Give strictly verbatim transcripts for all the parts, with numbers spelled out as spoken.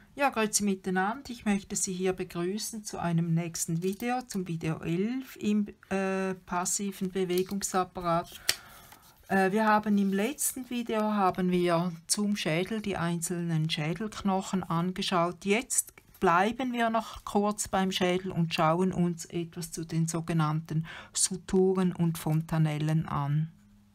Ja, grüezi miteinander. Ich möchte Sie hier begrüßen zu einem nächsten Video, zum Video elf im äh, passiven Bewegungsapparat. Äh, wir haben im letzten Video haben wir zum Schädel die einzelnen Schädelknochen angeschaut. Jetzt bleiben wir noch kurz beim Schädel und schauen uns etwas zu den sogenannten Suturen und Fontanellen an.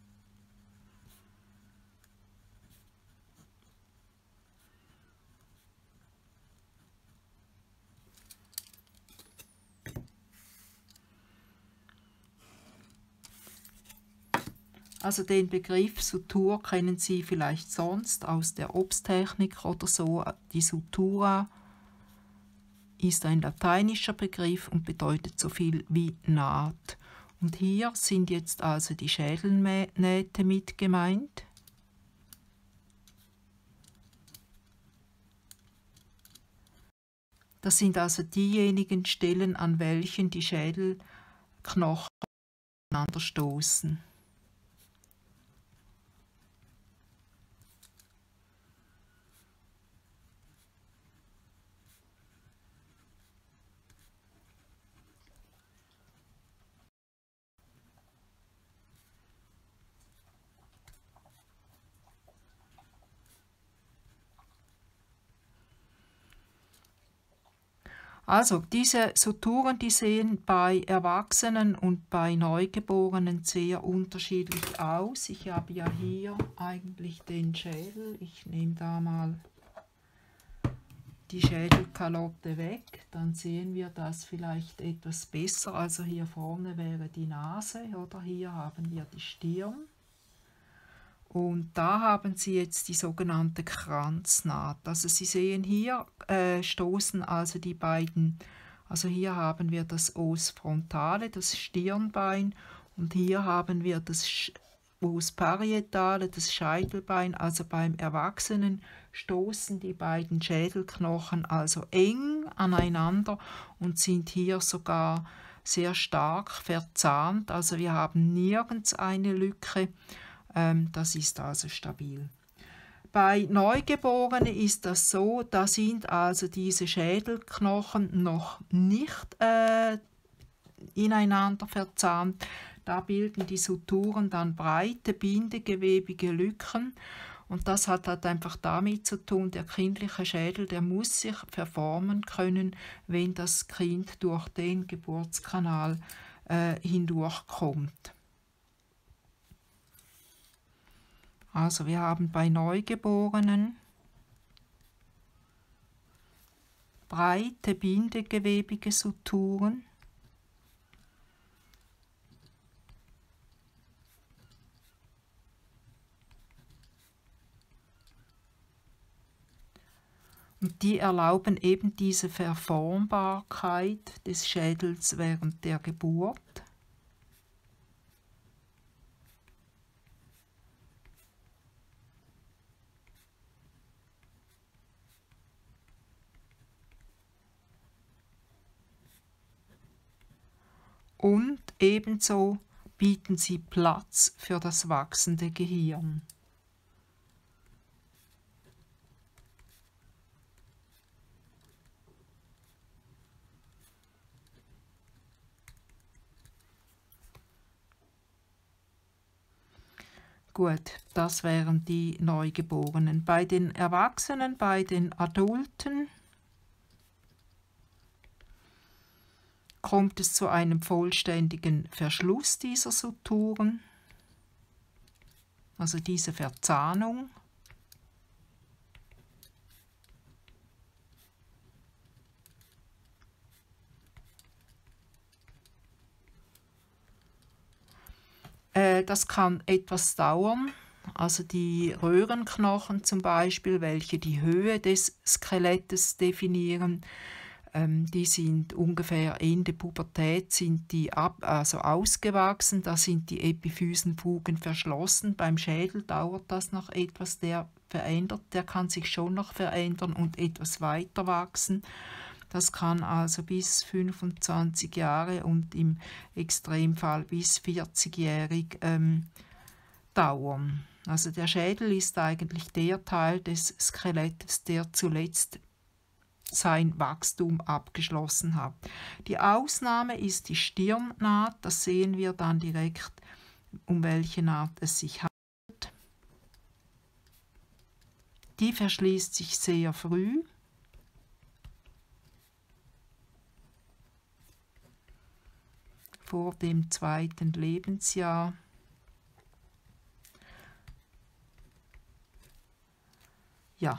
Also den Begriff Sutur kennen Sie vielleicht sonst aus der Obsttechnik oder so. Die Sutura ist ein lateinischer Begriff und bedeutet so viel wie Naht. Und hier sind jetzt also die Schädelnähte mit gemeint. Das sind also diejenigen Stellen, an welchen die Schädelknochen aneinander stoßen. Also diese Suturen, die sehen bei Erwachsenen und bei Neugeborenen sehr unterschiedlich aus. Ich habe ja hier eigentlich den Schädel. Ich nehme da mal die Schädelkalotte weg, dann sehen wir das vielleicht etwas besser. Also hier vorne wäre die Nase oder hier haben wir die Stirn. Und da haben Sie jetzt die sogenannte Kranznaht. Also Sie sehen hier äh, stoßen also die beiden, also hier haben wir das Os frontale, das Stirnbein, und hier haben wir das Os parietale, das Scheitelbein. Also beim Erwachsenen stoßen die beiden Schädelknochen also eng aneinander und sind hier sogar sehr stark verzahnt. Also wir haben nirgends eine Lücke. Das ist also stabil. Bei Neugeborenen ist das so, da sind also diese Schädelknochen noch nicht äh, ineinander verzahnt. Da bilden die Suturen dann breite, bindegewebige Lücken. Und das hat halt einfach damit zu tun, der kindliche Schädel, der muss sich verformen können, wenn das Kind durch den Geburtskanal äh, hindurchkommt. Also wir haben bei Neugeborenen breite, bindegewebige Suturen. Und die erlauben eben diese Verformbarkeit des Schädels während der Geburt. Und ebenso bieten sie Platz für das wachsende Gehirn. Gut, das wären die Neugeborenen. Bei den Erwachsenen, bei den Adulten kommt es zu einem vollständigen Verschluss dieser Suturen, also diese Verzahnung. Äh, das kann etwas dauern, also die Röhrenknochen zum Beispiel, welche die Höhe des Skelettes definieren, die sind ungefähr Ende Pubertät sind die ab, also ausgewachsen, da sind die Epiphysenfugen verschlossen. Beim Schädel dauert das noch etwas, der verändert, der kann sich schon noch verändern und etwas weiter wachsen. Das kann also bis fünfundzwanzig Jahre und im Extremfall bis vierzigjährig ähm, dauern. Also der Schädel ist eigentlich der Teil des Skeletts, der zuletzt sein Wachstum abgeschlossen hat. Die Ausnahme ist die Stirnnaht. Das sehen wir dann direkt, um welche Naht es sich handelt. Die verschließt sich sehr früh. Vor dem zweiten Lebensjahr. Ja.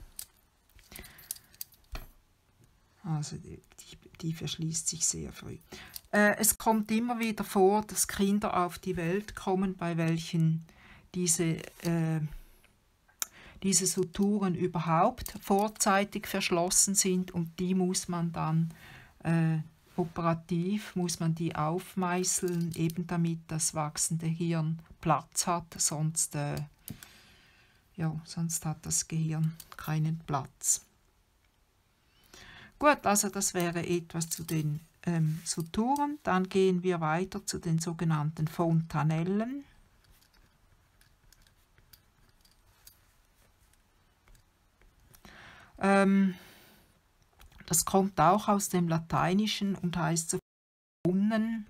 Also die, die verschließt sich sehr früh. Äh, es kommt immer wieder vor, dass Kinder auf die Welt kommen, bei welchen diese, äh, diese Suturen überhaupt vorzeitig verschlossen sind, und die muss man dann äh, operativ, muss man die aufmeißeln, eben damit das wachsende Hirn Platz hat, sonst, äh, ja, sonst hat das Gehirn keinen Platz. Gut, also das wäre etwas zu den ähm, Suturen. Dann gehen wir weiter zu den sogenannten Fontanellen. Ähm, das kommt auch aus dem Lateinischen und heißt so Brunnen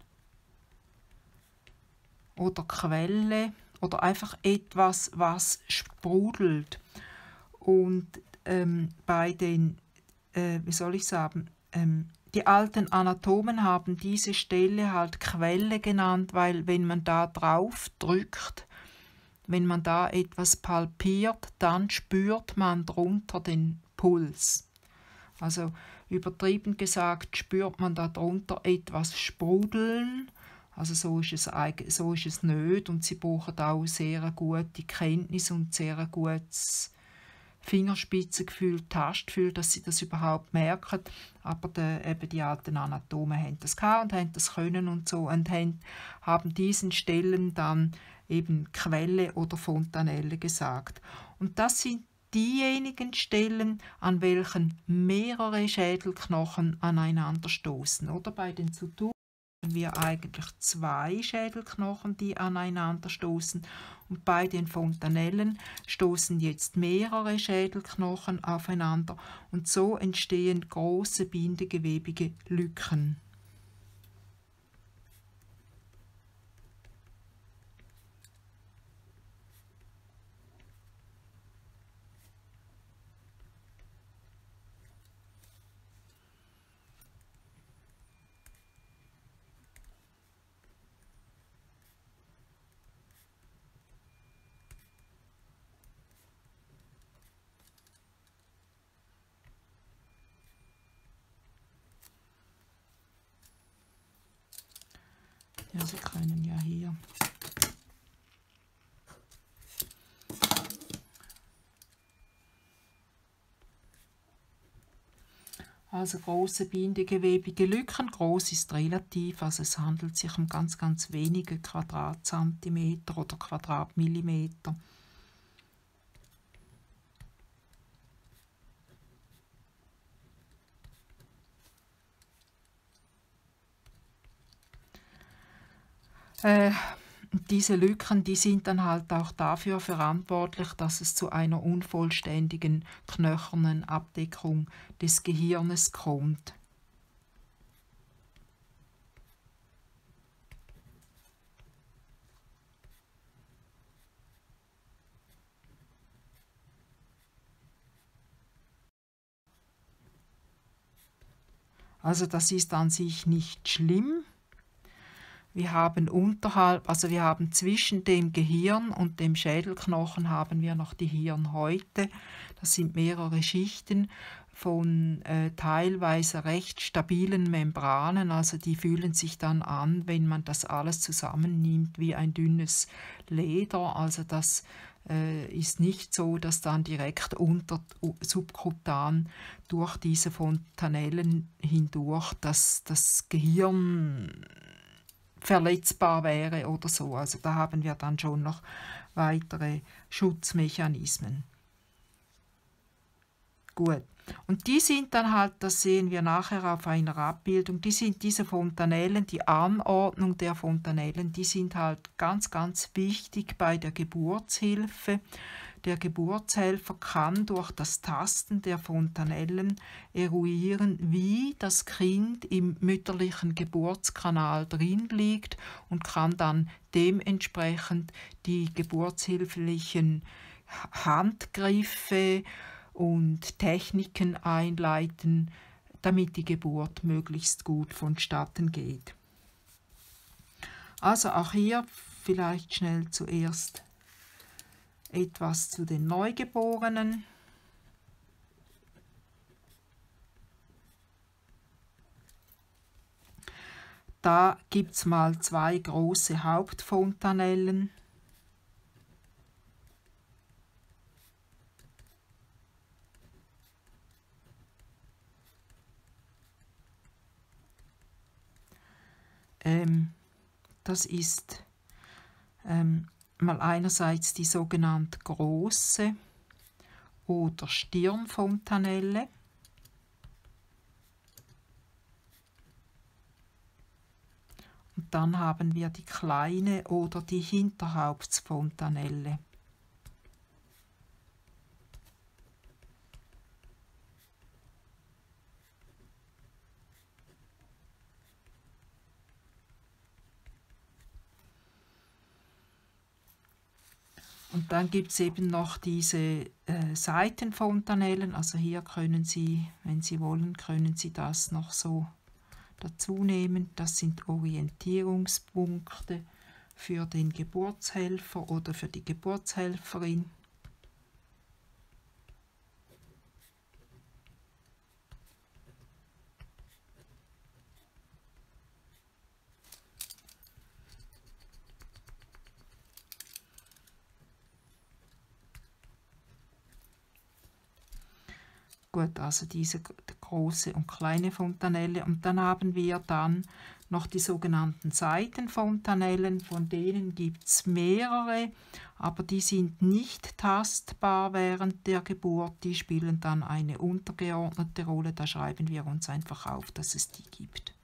oder Quelle oder einfach etwas, was sprudelt. Und ähm, bei den Äh, wie soll ich sagen, ähm, die alten Anatomen haben diese Stelle halt Quelle genannt, weil wenn man da drauf drückt, wenn man da etwas palpiert, dann spürt man drunter den Puls. Also übertrieben gesagt spürt man da drunter etwas sprudeln. Also so ist es, so ist es nicht, und sie brauchen auch sehr gute Kenntnis und sehr gutes Fingerspitzengefühl, Tastgefühl, dass sie das überhaupt merken. Aber de, eben die alten Anatomen haben das gehabt und haben das können und so und haben, haben diesen Stellen dann eben Quelle oder Fontanelle gesagt. Und das sind diejenigen Stellen, an welchen mehrere Schädelknochen aneinander stoßen. Oder bei den Suturen haben wir eigentlich zwei Schädelknochen, die aneinander stoßen. Und bei den Fontanellen stoßen jetzt mehrere Schädelknochen aufeinander und so entstehen große bindegewebige Lücken. Ja, Sie können ja hier also große bindegewebige Lücken. Groß ist relativ, also es handelt sich um ganz, ganz wenige Quadratzentimeter oder Quadratmillimeter. Äh, diese Lücken, die sind dann halt auch dafür verantwortlich, dass es zu einer unvollständigen knöchernen Abdeckung des Gehirnes kommt. Also das ist an sich nicht schlimm. Wir haben unterhalb, also wir haben zwischen dem Gehirn und dem Schädelknochen haben wir noch die Hirnhäute. Das sind mehrere Schichten von äh, teilweise recht stabilen Membranen. Also die fühlen sich dann an, wenn man das alles zusammennimmt, wie ein dünnes Leder. Also das äh, ist nicht so, dass dann direkt unter subkutan durch diese Fontanellen hindurch das, das Gehirn verletzbar wäre oder so. Also da haben wir dann schon noch weitere Schutzmechanismen. Gut. Und die sind dann halt, das sehen wir nachher auf einer Abbildung, die sind diese Fontanellen, die Anordnung der Fontanellen, die sind halt ganz, ganz wichtig bei der Geburtshilfe. Der Geburtshelfer kann durch das Tasten der Fontanellen eruieren, wie das Kind im mütterlichen Geburtskanal drin liegt und kann dann dementsprechend die geburtshilflichen Handgriffe und Techniken einleiten, damit die Geburt möglichst gut vonstatten geht. Also auch hier vielleicht schnell zuerst etwas zu den Neugeborenen. Da gibt es mal zwei große Hauptfontanellen. Ähm, das ist ähm, mal einerseits die sogenannte große oder Stirnfontanelle. Und dann haben wir die kleine oder die Hinterhauptsfontanelle. Und dann gibt es eben noch diese äh, Seitenfontanellen. Also hier können Sie, wenn Sie wollen, können Sie das noch so dazu nehmen. Das sind Orientierungspunkte für den Geburtshelfer oder für die Geburtshelferin. Gut, also diese große und kleine Fontanelle. Und dann haben wir dann noch die sogenannten Seitenfontanellen. Von denen gibt es mehrere, aber die sind nicht tastbar während der Geburt. Die spielen dann eine untergeordnete Rolle. Da schreiben wir uns einfach auf, dass es die gibt.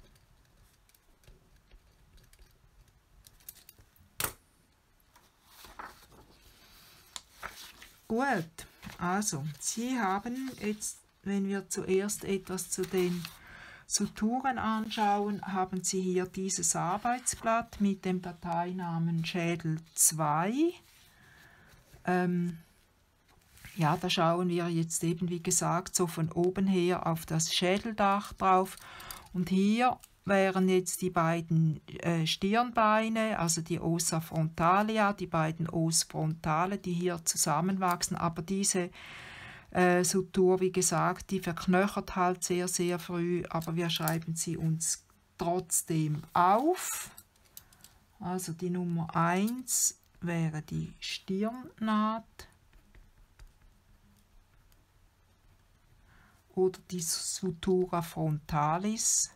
Gut. Also, Sie haben jetzt, wenn wir zuerst etwas zu den Suturen anschauen, haben Sie hier dieses Arbeitsblatt mit dem Dateinamen Schädel zwei. Ähm, ja, da schauen wir jetzt eben, wie gesagt, so von oben her auf das Schädeldach drauf. Und hier wären jetzt die beiden äh, Stirnbeine, also die Ossa frontalia, die beiden Os frontale, die hier zusammenwachsen. Aber diese äh, Sutur, wie gesagt, die verknöchert halt sehr, sehr früh, aber wir schreiben sie uns trotzdem auf. Also die Nummer eins wäre die Stirnnaht oder die Sutura frontalis.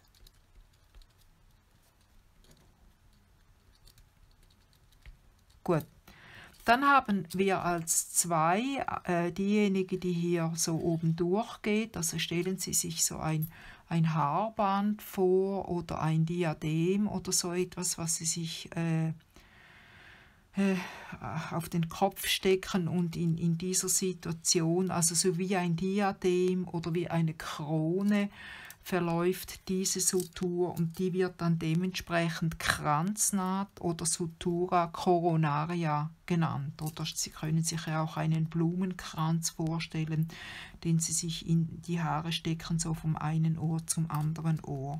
Gut, dann haben wir als zwei äh, diejenige, die hier so oben durchgeht. Also stellen Sie sich so ein, ein Haarband vor oder ein Diadem oder so etwas, was Sie sich äh, äh, auf den Kopf stecken und in, in dieser Situation, also so wie ein Diadem oder wie eine Krone, verläuft diese Sutur und die wird dann dementsprechend Kranznaht oder Sutura coronaria genannt. Oder Sie können sich ja auch einen Blumenkranz vorstellen, den Sie sich in die Haare stecken, so vom einen Ohr zum anderen Ohr.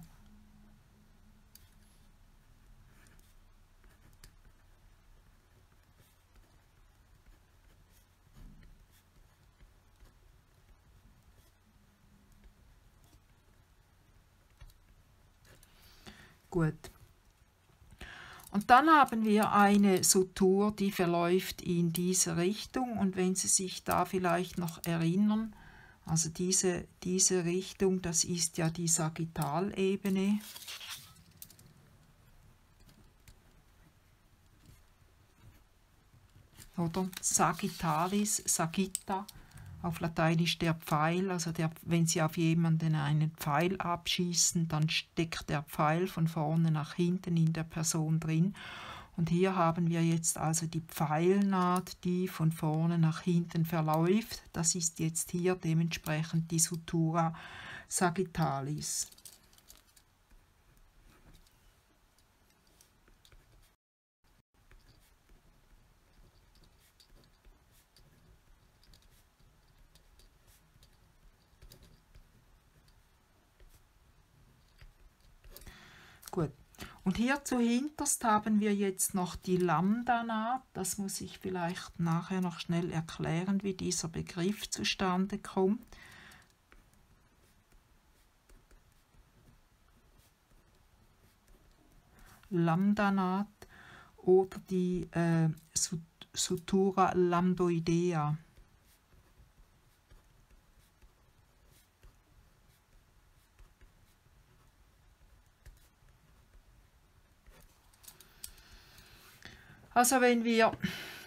Gut. Und dann haben wir eine Sutur, die verläuft in diese Richtung. Und wenn Sie sich da vielleicht noch erinnern, also diese, diese Richtung, das ist ja die Sagittalebene. Oder Sagittalis, Sagitta. Auf Lateinisch der Pfeil, also der, wenn Sie auf jemanden einen Pfeil abschießen, dann steckt der Pfeil von vorne nach hinten in der Person drin. Und hier haben wir jetzt also die Pfeilnaht, die von vorne nach hinten verläuft. Das ist jetzt hier dementsprechend die Sutura sagittalis. Gut. Und hier zuhinterst haben wir jetzt noch die Lambda-Naht. Das muss ich vielleicht nachher noch schnell erklären, wie dieser Begriff zustande kommt. Lambda-Naht oder die äh, Sutura lambdoidea. Also wenn wir,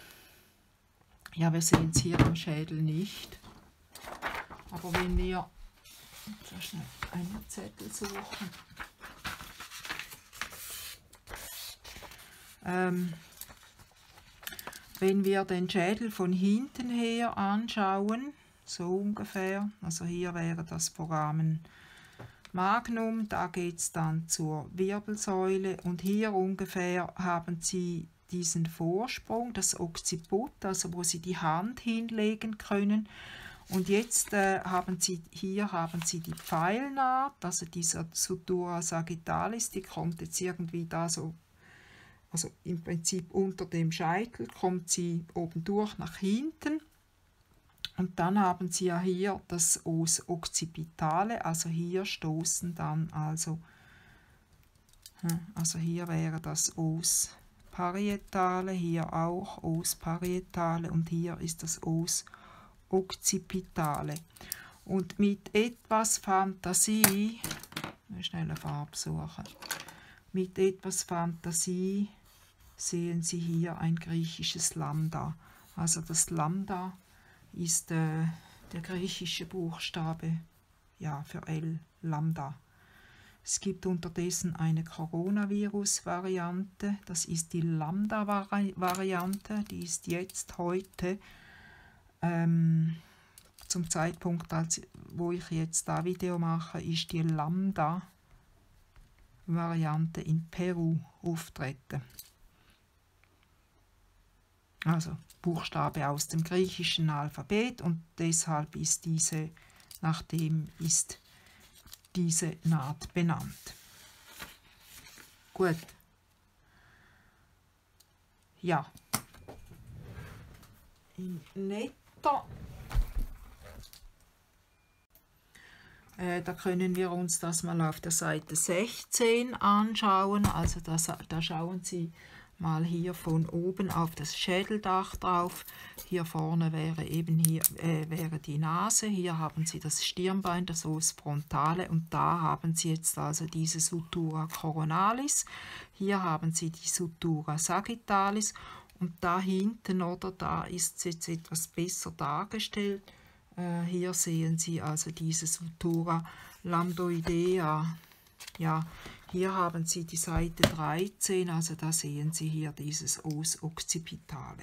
ja wir sehen es hier am Schädel nicht, aber wenn wir, so schnell einen Zettel suchen, ähm, wenn wir den Schädel von hinten her anschauen, so ungefähr, also hier wäre das Foramen Magnum, da geht es dann zur Wirbelsäule und hier ungefähr haben Sie diesen Vorsprung, das Occiput, also wo Sie die Hand hinlegen können. Und jetzt äh, haben Sie, hier haben Sie die Pfeilnaht, also dieser Sutura sagittalis, die kommt jetzt irgendwie da so, also im Prinzip unter dem Scheitel, kommt sie oben durch nach hinten. Und dann haben Sie ja hier das Os occipitale, also hier stoßen dann also, also hier wäre das Os parietale, hier auch Os parietale und hier ist das Os occipitale. Und mit etwas Fantasie, schnell eine Farbe suchen, mit etwas Fantasie sehen Sie hier ein griechisches Lambda. Also das Lambda ist äh, der griechische Buchstabe ja, für L, Lambda. Es gibt unterdessen eine Coronavirus-Variante, das ist die Lambda-Variante, die ist jetzt heute, ähm, zum Zeitpunkt, als, wo ich jetzt da Video mache, ist die Lambda-Variante in Peru auftreten. Also Buchstabe aus dem griechischen Alphabet und deshalb ist diese, nach dem ist diese Naht benannt. Gut. Ja. In netter. Äh, da können wir uns das mal auf der Seite sechzehn anschauen. Also das, da schauen Sie mal hier von oben auf das Schädeldach drauf. Hier vorne wäre eben hier äh, wäre die Nase. Hier haben Sie das Stirnbein, das Os frontale und da haben Sie jetzt also diese Sutura coronalis. Hier haben Sie die Sutura sagittalis und da hinten oder da ist es jetzt etwas besser dargestellt. Äh, hier sehen Sie also diese Sutura lambdoidea. Ja, hier haben Sie die Seite dreizehn, also da sehen Sie hier dieses Os occipitale.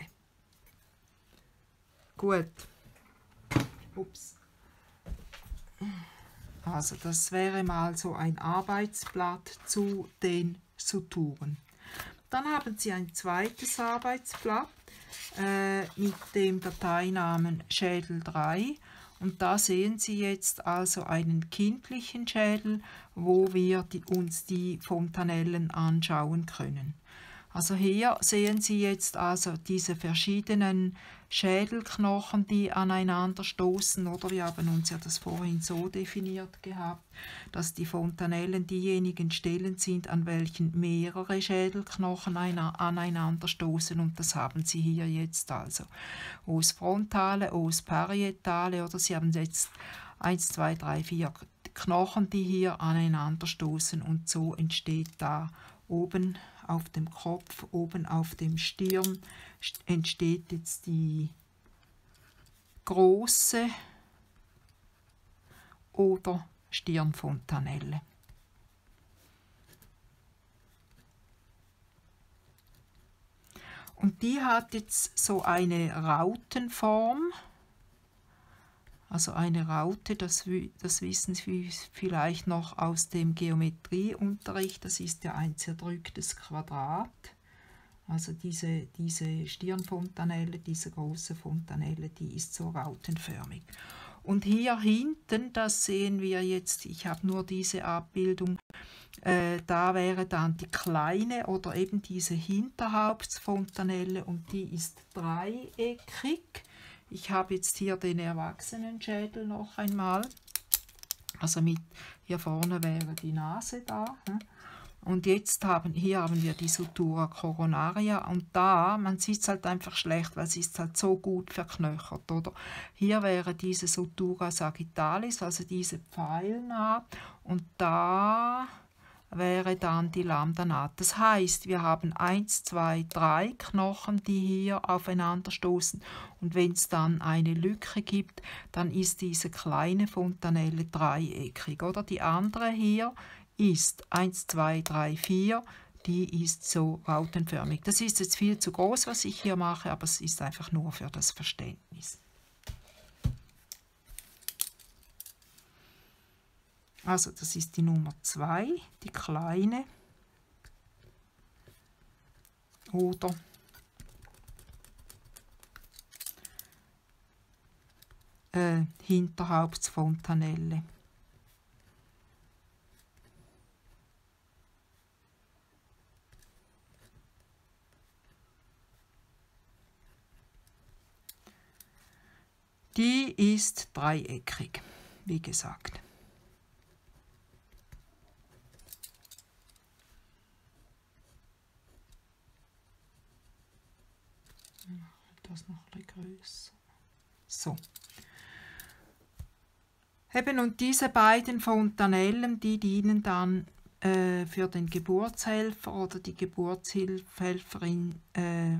Gut. Ups. Also das wäre mal so ein Arbeitsblatt zu den Suturen. Dann haben Sie ein zweites Arbeitsblatt äh, mit dem Dateinamen Schädel drei. Und da sehen Sie jetzt also einen kindlichen Schädel, wo wir die, uns die Fontanellen anschauen können. Also hier sehen Sie jetzt also diese verschiedenen Schädelknochen, die aneinander stoßen, oder wir haben uns ja das vorhin so definiert gehabt, dass die Fontanellen diejenigen Stellen sind, an welchen mehrere Schädelknochen aneinander stoßen, und das haben Sie hier jetzt also. Os frontale, Os parietale, oder Sie haben jetzt eins, zwei, drei, vier Knochen, die hier aneinander stoßen, und so entsteht da oben auf dem Kopf, oben auf dem Stirn entsteht jetzt die große oder Stirnfontanelle. Und die hat jetzt so eine Rautenform. Also eine Raute, das, das wissen Sie vielleicht noch aus dem Geometrieunterricht, das ist ja ein zerdrücktes Quadrat. Also diese, diese Stirnfontanelle, diese große Fontanelle, die ist so rautenförmig. Und hier hinten, das sehen wir jetzt, ich habe nur diese Abbildung, äh, da wäre dann die kleine oder eben diese Hinterhauptsfontanelle und die ist dreieckig. Ich habe jetzt hier den Erwachsenenschädel noch einmal. Also mit hier vorne wäre die Nase da. Und jetzt haben hier haben wir die Sutura coronaria und da, man sieht es halt einfach schlecht, weil sie ist halt so gut verknöchert, oder? Hier wäre diese Sutura sagittalis, also diese Pfeilnaht und da wäre dann die Lambda-Naht. Das heißt, wir haben eins, zwei, drei Knochen, die hier aufeinander stoßen und wenn es dann eine Lücke gibt, dann ist diese kleine Fontanelle dreieckig, oder? Die andere hier ist eins, zwei, drei, vier, die ist so rautenförmig. Das ist jetzt viel zu groß, was ich hier mache, aber es ist einfach nur für das Verständnis. Also das ist die Nummer zwei, die kleine. Oder äh, Hinterhauptsfontanelle. Die ist dreieckig, wie gesagt. Das noch ein bisschen größer. So. Eben, und diese beiden Fontanellen, die dienen dann äh, für den Geburtshelfer oder die Geburtshelferin äh,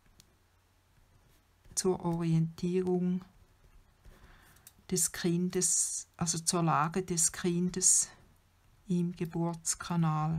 zur Orientierung des Kindes, also zur Lage des Kindes im Geburtskanal.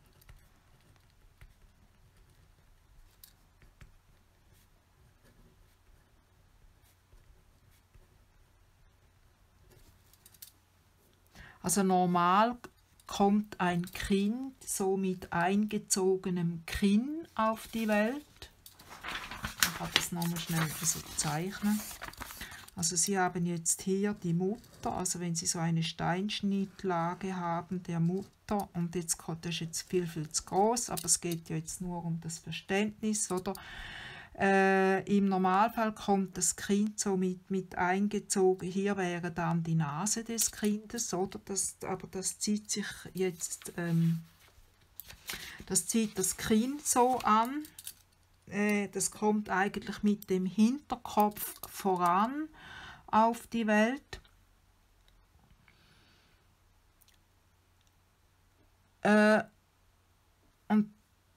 Also normal kommt ein Kind so mit eingezogenem Kinn auf die Welt. Ich habe das nochmal schnell so zeichnen. Also Sie haben jetzt hier die Mutter, also wenn Sie so eine Steinschnittlage haben der Mutter, und jetzt das ist jetzt viel, viel zu groß, aber es geht ja jetzt nur um das Verständnis, oder? Äh, Im Normalfall kommt das Kind so mit, mit eingezogen, hier wäre dann die Nase des Kindes, oder? Das, aber das zieht sich jetzt, ähm, das zieht das Kind so an, äh, das kommt eigentlich mit dem Hinterkopf voran auf die Welt. Äh, und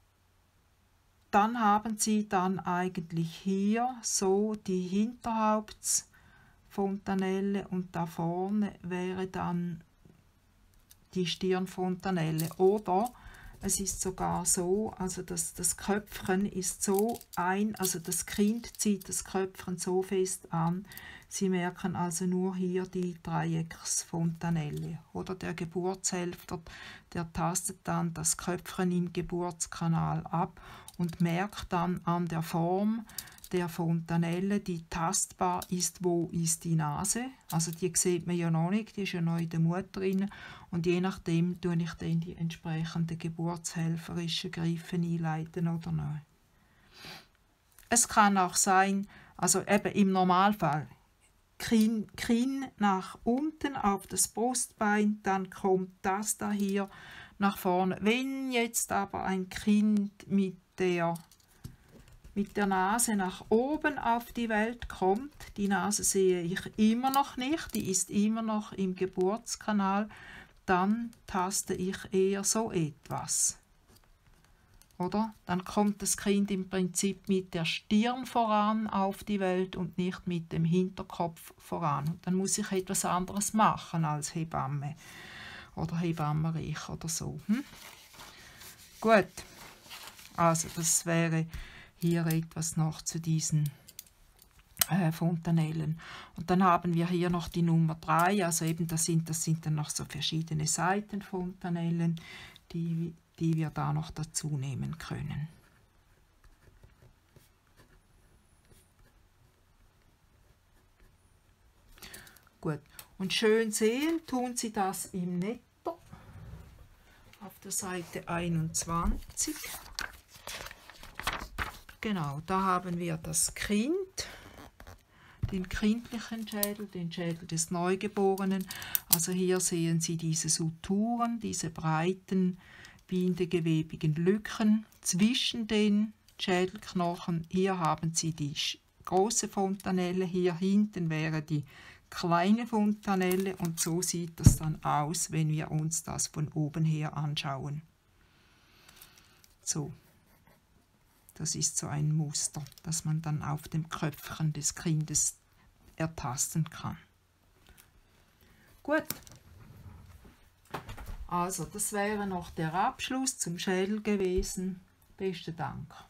dann haben Sie dann eigentlich hier so die Hinterhauptsfontanelle und da vorne wäre dann die Stirnfontanelle. Oder es ist sogar so, also das, das Köpfchen ist so ein, also das Kind zieht das Köpfchen so fest an. Sie merken also nur hier die Dreiecksfontanelle. Oder der Geburtshelfer, der tastet dann das Köpfchen im Geburtskanal ab und merkt dann an der Form der Fontanelle, die tastbar ist, wo ist die Nase. Also die sieht man ja noch nicht, die ist ja noch in der Mutter drin. Und je nachdem tue ich dann die entsprechenden geburtshelferischen Griffe einleiten oder nicht. Es kann auch sein, also eben im Normalfall, Kinn, Kinn nach unten auf das Brustbein, dann kommt das da hier nach vorne. Wenn jetzt aber ein Kind mit der, mit der Nase nach oben auf die Welt kommt, die Nase sehe ich immer noch nicht, die ist immer noch im Geburtskanal, dann taste ich eher so etwas. Oder? Dann kommt das Kind im Prinzip mit der Stirn voran auf die Welt und nicht mit dem Hinterkopf voran. Und dann muss ich etwas anderes machen als Hebamme oder Hebammenreich oder so. Hm? Gut, also das wäre hier etwas noch zu diesen äh, Fontanellen. Und dann haben wir hier noch die Nummer drei, also eben das sind, das sind dann noch so verschiedene Seitenfontanellen, die, die wir da noch dazu nehmen können. Gut, und schön sehen tun Sie das im Netto auf der Seite einundzwanzig. Genau, da haben wir das Kind, den kindlichen Schädel, den Schädel des Neugeborenen. Also hier sehen Sie diese Suturen, diese breiten, bindegewebigen Lücken zwischen den Schädelknochen. Hier haben Sie die große Fontanelle, hier hinten wäre die kleine Fontanelle und so sieht das dann aus, wenn wir uns das von oben her anschauen. So. Das ist so ein Muster, das man dann auf dem Köpfchen des Kindes ertasten kann. Gut. Also, das wäre noch der Abschluss zum Schädel gewesen. Besten Dank.